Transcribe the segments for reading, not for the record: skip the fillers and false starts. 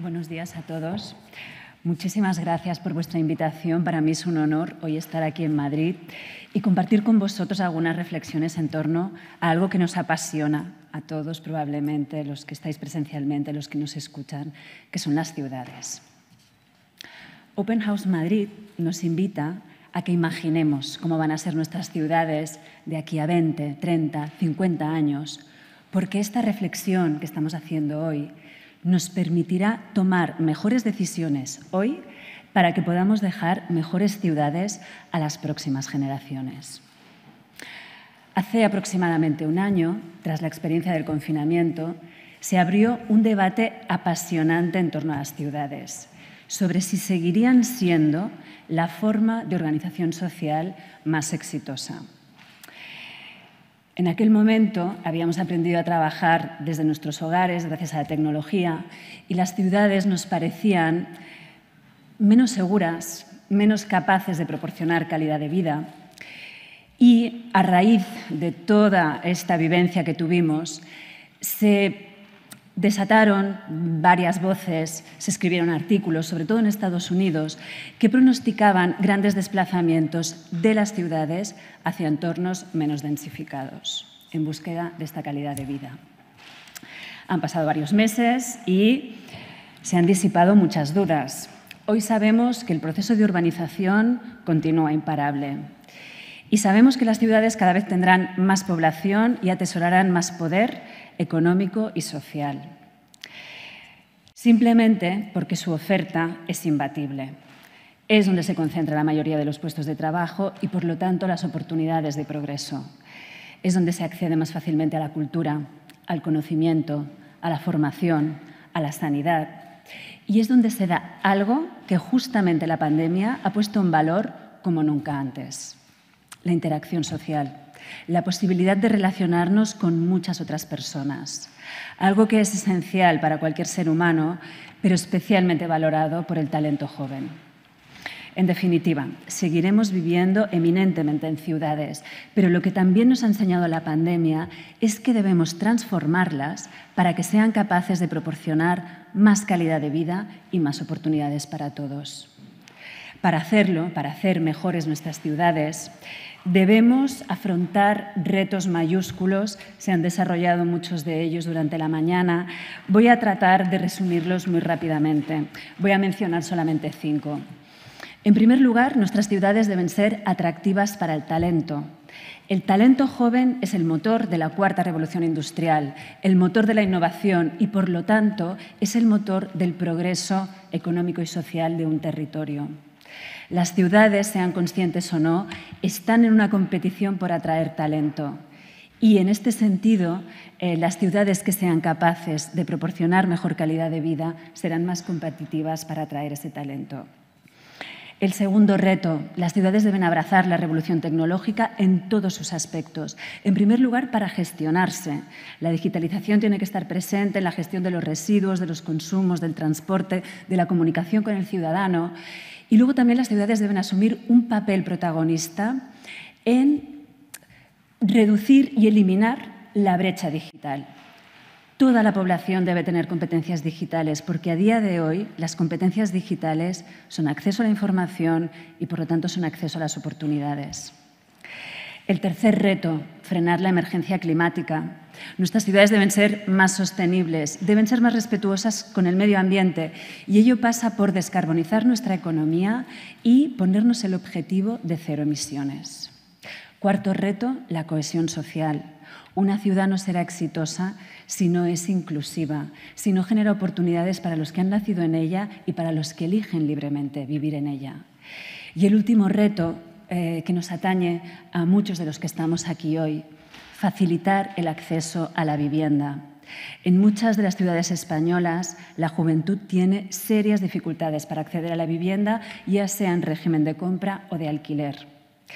Buenos días a todos. Muchísimas gracias por vuestra invitación. Para mí es un honor hoy estar aquí en Madrid y compartir con vosotros algunas reflexiones en torno a algo que nos apasiona a todos, probablemente, los que estáis presencialmente, los que nos escuchan, que son las ciudades. Open House Madrid nos invita a que imaginemos cómo van a ser nuestras ciudades de aquí a 20, 30, 50 años, porque esta reflexión que estamos haciendo hoy nos permitirá tomar mejores decisiones hoy para que podamos dejar mejores ciudades a las próximas generaciones. Hace aproximadamente un año, tras la experiencia del confinamiento, se abrió un debate apasionante en torno a las ciudades, sobre si seguirían siendo la forma de organización social más exitosa. En aquel momento habíamos aprendido a trabajar desde nuestros hogares gracias a la tecnología y las ciudades nos parecían menos seguras, menos capaces de proporcionar calidad de vida. Y a raíz de toda esta vivencia que tuvimos, se desataron varias voces, se escribieron artículos, sobre todo en Estados Unidos, que pronosticaban grandes desplazamientos de las ciudades hacia entornos menos densificados, en búsqueda de esta calidad de vida. Han pasado varios meses y se han disipado muchas dudas. Hoy sabemos que el proceso de urbanización continúa imparable. Y sabemos que las ciudades cada vez tendrán más población y atesorarán más poder económico y social, simplemente porque su oferta es imbatible. Es donde se concentra la mayoría de los puestos de trabajo y, por lo tanto, las oportunidades de progreso. Es donde se accede más fácilmente a la cultura, al conocimiento, a la formación, a la sanidad. Y es donde se da algo que justamente la pandemia ha puesto en valor como nunca antes: la interacción social. La posibilidad de relacionarnos con muchas otras personas, algo que es esencial para cualquier ser humano, pero especialmente valorado por el talento joven. En definitiva, seguiremos viviendo eminentemente en ciudades, pero lo que también nos ha enseñado la pandemia es que debemos transformarlas para que sean capaces de proporcionar más calidad de vida y más oportunidades para todos. Para hacerlo, para hacer mejores nuestras ciudades, debemos afrontar retos mayúsculos. Se han desarrollado muchos de ellos durante la mañana. Voy a tratar de resumirlos muy rápidamente. Voy a mencionar solamente 5. En primer lugar, nuestras ciudades deben ser atractivas para el talento. El talento joven es el motor de la cuarta revolución industrial, el motor de la innovación y, por lo tanto, es el motor del progreso económico y social de un territorio. Las ciudades, sean conscientes o no, están en una competición por atraer talento. Y en este sentido, las ciudades que sean capaces de proporcionar mejor calidad de vida serán más competitivas para atraer ese talento. El segundo reto: las ciudades deben abrazar la revolución tecnológica en todos sus aspectos. En primer lugar, para gestionarse. La digitalización tiene que estar presente en la gestión de los residuos, de los consumos, del transporte, de la comunicación con el ciudadano. Y luego también las ciudades deben asumir un papel protagonista en reducir y eliminar la brecha digital. Toda la población debe tener competencias digitales, porque a día de hoy las competencias digitales son acceso a la información y, por lo tanto, son acceso a las oportunidades. El tercer reto: frenar la emergencia climática. Nuestras ciudades deben ser más sostenibles, deben ser más respetuosas con el medio ambiente, y ello pasa por descarbonizar nuestra economía y ponernos el objetivo de 0 emisiones. Cuarto reto: la cohesión social. Una ciudad no será exitosa si no es inclusiva, si no genera oportunidades para los que han nacido en ella y para los que eligen libremente vivir en ella. Y el último reto, que nos atañe a muchos de los que estamos aquí hoy: facilitar el acceso a la vivienda. En muchas de las ciudades españolas, la juventud tiene serias dificultades para acceder a la vivienda, ya sea en régimen de compra o de alquiler.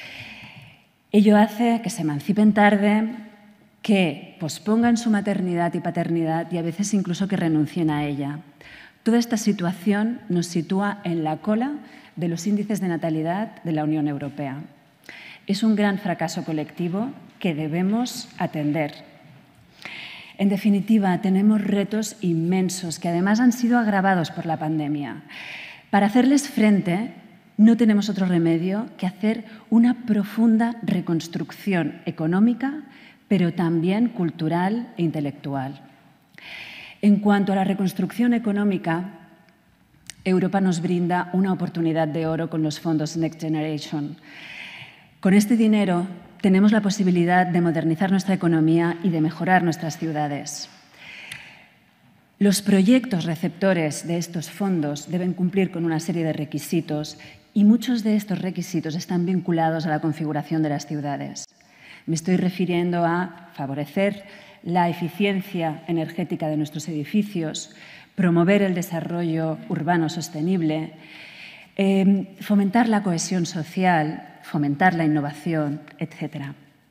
Ello hace que se emancipen tarde, que pospongan su maternidad y paternidad y a veces incluso que renuncien a ella. Toda esta situación nos sitúa en la cola de los índices de natalidad de la Unión Europea. Es un gran fracaso colectivo que debemos atender. En definitiva, tenemos retos inmensos que además han sido agravados por la pandemia. Para hacerles frente, no tenemos otro remedio que hacer una profunda reconstrucción económica, pero también cultural e intelectual. En cuanto a la reconstrucción económica, Europa nos brinda una oportunidad de oro con los fondos Next Generation. Con este dinero tenemos la posibilidad de modernizar nuestra economía y de mejorar nuestras ciudades. Los proyectos receptores de estos fondos deben cumplir con una serie de requisitos y muchos de estos requisitos están vinculados a la configuración de las ciudades. Me estoy refiriendo a favorecer la eficiencia energética de nuestros edificios, promover el desarrollo urbano sostenible, fomentar la cohesión social, fomentar la innovación, etc.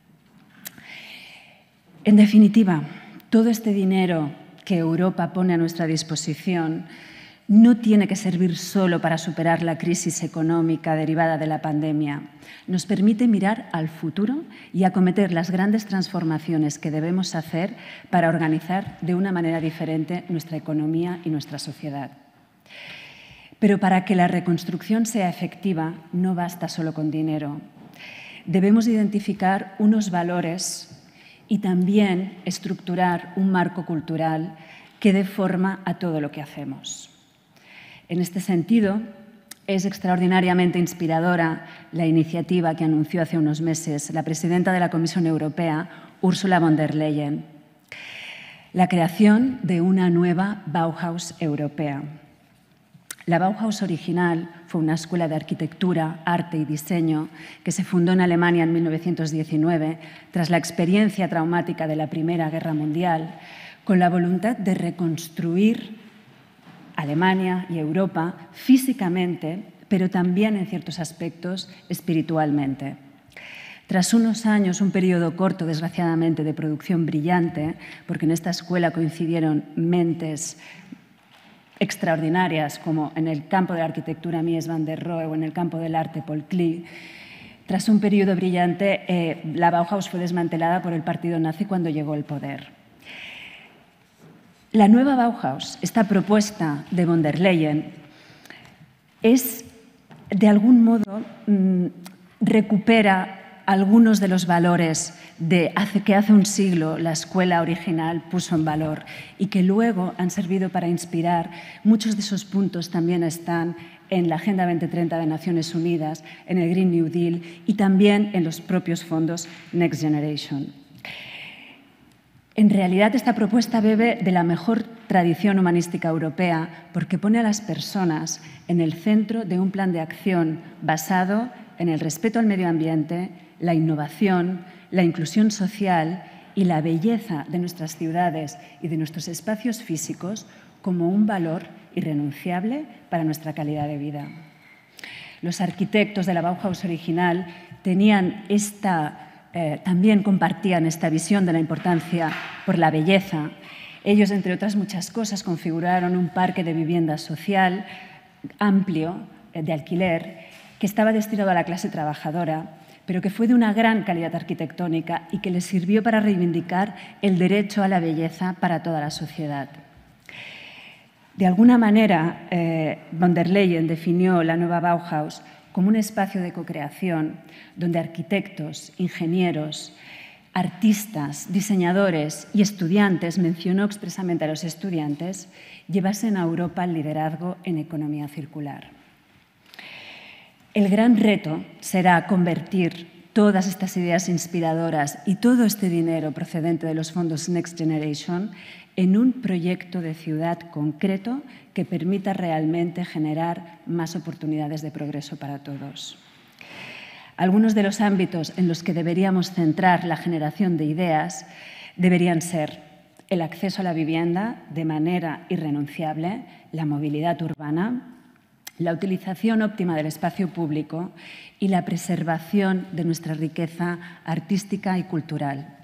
En definitiva, todo este dinero que Europa pone a nuestra disposición no tiene que servir solo para superar la crisis económica derivada de la pandemia. Nos permite mirar al futuro y acometer las grandes transformaciones que debemos hacer para organizar de una manera diferente nuestra economía y nuestra sociedad. Pero para que la reconstrucción sea efectiva, no basta solo con dinero. Debemos identificar unos valores y también estructurar un marco cultural que dé forma a todo lo que hacemos. En este sentido, es extraordinariamente inspiradora la iniciativa que anunció hace unos meses la presidenta de la Comisión Europea, Ursula von der Leyen, la creación de una nueva Bauhaus europea. La Bauhaus original fue una escuela de arquitectura, arte y diseño que se fundó en Alemania en 1919 tras la experiencia traumática de la Primera Guerra Mundial, con la voluntad de reconstruir Alemania y Europa físicamente, pero también en ciertos aspectos espiritualmente. Tras unos años, un periodo corto, desgraciadamente, de producción brillante, porque en esta escuela coincidieron mentes extraordinarias, como en el campo de la arquitectura Mies van der Rohe o en el campo del arte Paul Klee. Tras un periodo brillante, la Bauhaus fue desmantelada por el partido nazi cuando llegó al poder. La nueva Bauhaus, esta propuesta de von der Leyen, es, de algún modo, recupera algunos de los valores que hace un siglo la escuela original puso en valor y que luego han servido para inspirar. Muchos de esos puntos también están en la Agenda 2030 de Naciones Unidas, en el Green New Deal y también en los propios fondos Next Generation. En realidad, esta propuesta bebe de la mejor tradición humanística europea porque pone a las personas en el centro de un plan de acción basado en el respeto al medio ambiente, la innovación, la inclusión social y la belleza de nuestras ciudades y de nuestros espacios físicos como un valor irrenunciable para nuestra calidad de vida. Los arquitectos de la Bauhaus original también compartían esta visión de la importancia por la belleza. Ellos, entre otras muchas cosas, configuraron un parque de vivienda social amplio de alquiler que estaba destinado a la clase trabajadora, pero que fue de una gran calidad arquitectónica y que les sirvió para reivindicar el derecho a la belleza para toda la sociedad. De alguna manera, von der Leyen definió la nueva Bauhaus como un espacio de co-creación donde arquitectos, ingenieros, artistas, diseñadores y estudiantes, mencionó expresamente a los estudiantes, llevasen a Europa el liderazgo en economía circular. El gran reto será convertir todas estas ideas inspiradoras y todo este dinero procedente de los fondos Next Generation en un proyecto de ciudad concreto que permita realmente generar más oportunidades de progreso para todos. Algunos de los ámbitos en los que deberíamos centrar la generación de ideas deberían ser el acceso a la vivienda de manera irrenunciable, la movilidad urbana, la utilización óptima del espacio público y la preservación de nuestra riqueza artística y cultural.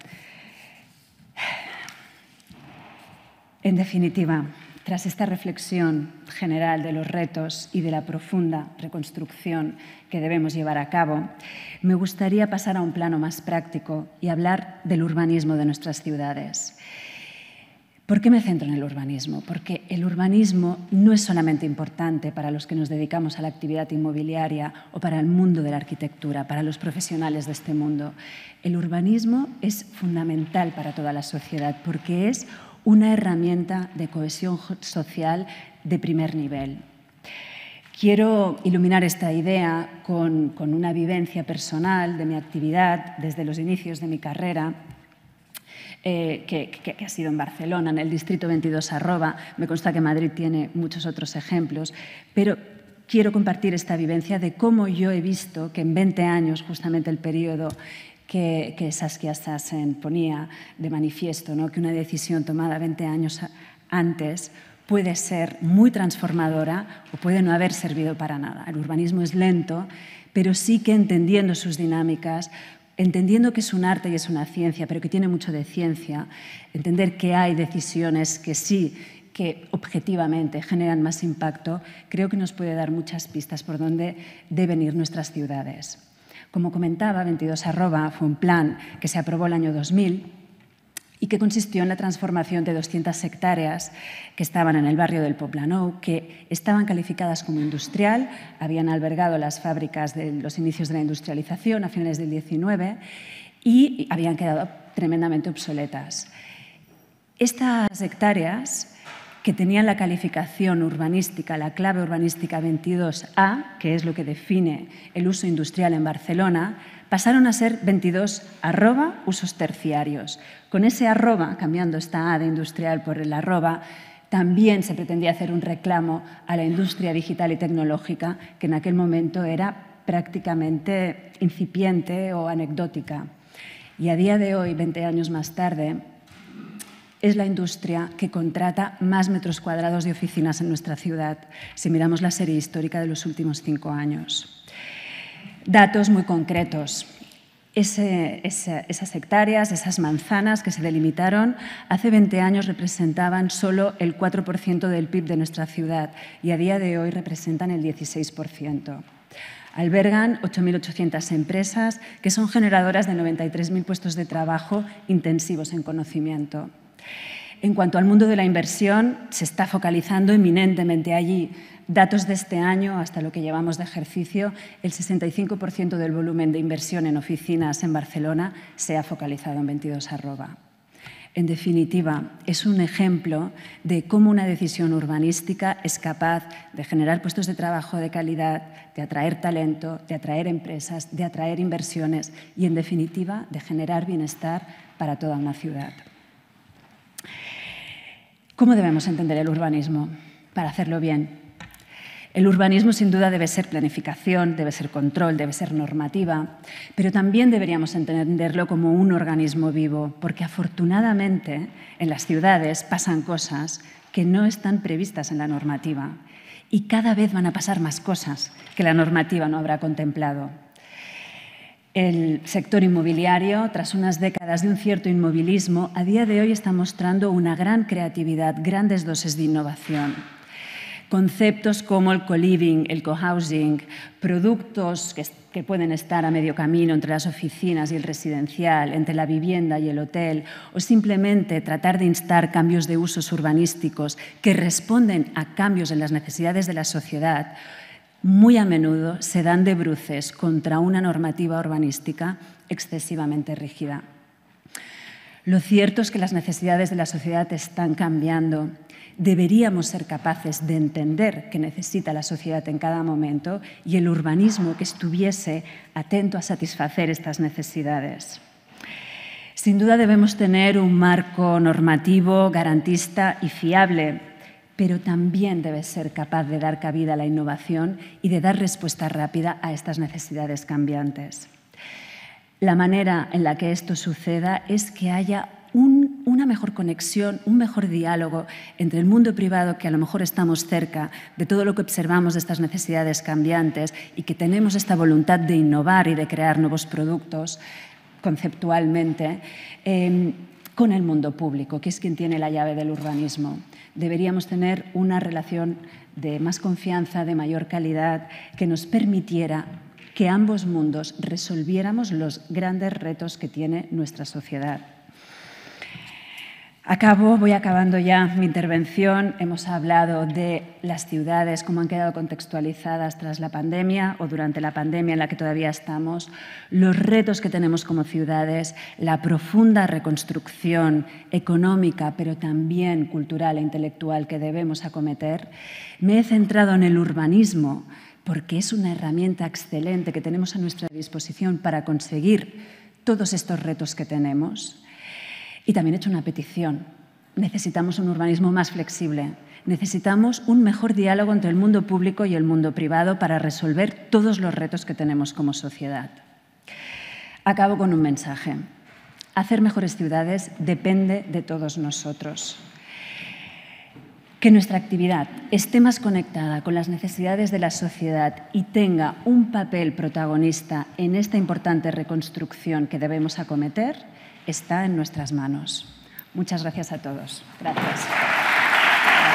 En definitiva, tras esta reflexión general de los retos y de la profunda reconstrucción que debemos llevar a cabo, me gustaría pasar a un plano más práctico y hablar del urbanismo de nuestras ciudades. ¿Por qué me centro en el urbanismo? Porque el urbanismo no es solamente importante para los que nos dedicamos a la actividad inmobiliaria o para el mundo de la arquitectura, para los profesionales de este mundo. El urbanismo es fundamental para toda la sociedad porque es una herramienta de cohesión social de primer nivel. Quiero iluminar esta idea con una vivencia personal de mi actividad desde los inicios de mi carrera, que ha sido en Barcelona, en el distrito 22 @. Me consta que Madrid tiene muchos otros ejemplos, pero quiero compartir esta vivencia de cómo yo he visto que en 20 años, justamente el periodo que Saskia Sassen ponía de manifiesto, ¿no? Que una decisión tomada 20 años antes puede ser muy transformadora o puede no haber servido para nada. El urbanismo es lento, pero sí que entendiendo sus dinámicas, entendiendo que es un arte y es una ciencia, pero que tiene mucho de ciencia, entender que hay decisiones que sí, que objetivamente generan más impacto, creo que nos puede dar muchas pistas por dónde deben ir nuestras ciudades. Como comentaba, 22 @ fue un plan que se aprobó el año 2000 y que consistió en la transformación de 200 hectáreas que estaban en el barrio del Poblenou, que estaban calificadas como industrial, habían albergado las fábricas de los inicios de la industrialización a finales del 19 y habían quedado tremendamente obsoletas. Estas hectáreas, que tenían la calificación urbanística, la clave urbanística 22A, que es lo que define el uso industrial en Barcelona, pasaron a ser 22 @ usos terciarios. Con ese @, cambiando esta A de industrial por el @, también se pretendía hacer un reclamo a la industria digital y tecnológica, que en aquel momento era prácticamente incipiente o anecdótica. Y a día de hoy, 20 años más tarde, es la industria que contrata más metros cuadrados de oficinas en nuestra ciudad, si miramos la serie histórica de los últimos 5 años. Datos muy concretos. Esas hectáreas, esas manzanas que se delimitaron hace 20 años representaban solo el 4% del PIB de nuestra ciudad y a día de hoy representan el 16%. Albergan 8.800 empresas que son generadoras de 93.000 puestos de trabajo intensivos en conocimiento. En cuanto al mundo de la inversión, se está focalizando eminentemente allí. Datos de este año, hasta lo que llevamos de ejercicio, el 65% del volumen de inversión en oficinas en Barcelona se ha focalizado en 22 @. En definitiva, es un ejemplo de cómo una decisión urbanística es capaz de generar puestos de trabajo de calidad, de atraer talento, de atraer empresas, de atraer inversiones y, en definitiva, de generar bienestar para toda una ciudad. ¿Cómo debemos entender el urbanismo para hacerlo bien? El urbanismo, sin duda, debe ser planificación, debe ser control, debe ser normativa, pero también deberíamos entenderlo como un organismo vivo, porque afortunadamente en las ciudades pasan cosas que no están previstas en la normativa y cada vez van a pasar más cosas que la normativa no habrá contemplado. El sector inmobiliario, tras unas décadas de un cierto inmovilismo, a día de hoy está mostrando una gran creatividad, grandes dosis de innovación. Conceptos como el co-living, el co-housing, productos que pueden estar a medio camino entre las oficinas y el residencial, entre la vivienda y el hotel, o simplemente tratar de instar cambios de usos urbanísticos que responden a cambios en las necesidades de la sociedad, muy a menudo se dan de bruces contra una normativa urbanística excesivamente rígida. Lo cierto es que las necesidades de la sociedad están cambiando. Deberíamos ser capaces de entender qué necesita la sociedad en cada momento y el urbanismo que estuviese atento a satisfacer estas necesidades. Sin duda debemos tener un marco normativo, garantista y fiable, pero también debe ser capaz de dar cabida a la innovación y de dar respuesta rápida a estas necesidades cambiantes. La manera en la que esto suceda es que haya una mejor conexión, un mejor diálogo entre el mundo privado, que a lo mejor estamos cerca de todo lo que observamos de estas necesidades cambiantes y que tenemos esta voluntad de innovar y de crear nuevos productos conceptualmente, con el mundo público, que es quien tiene la llave del urbanismo. Deberíamos tener una relación de más confianza, de mayor calidad, que nos permitiera que ambos mundos resolviéramos los grandes retos que tiene nuestra sociedad. Voy acabando ya mi intervención. Hemos hablado de las ciudades, cómo han quedado contextualizadas tras la pandemia o durante la pandemia en la que todavía estamos, los retos que tenemos como ciudades, la profunda reconstrucción económica, pero también cultural e intelectual que debemos acometer. Me he centrado en el urbanismo porque es una herramienta excelente que tenemos a nuestra disposición para conseguir todos estos retos que tenemos. Y también he hecho una petición. Necesitamos un urbanismo más flexible. Necesitamos un mejor diálogo entre el mundo público y el mundo privado para resolver todos los retos que tenemos como sociedad. Acabo con un mensaje. Hacer mejores ciudades depende de todos nosotros. Que nuestra actividad esté más conectada con las necesidades de la sociedad y tenga un papel protagonista en esta importante reconstrucción que debemos acometer está en nuestras manos. Muchas gracias a todos. Gracias.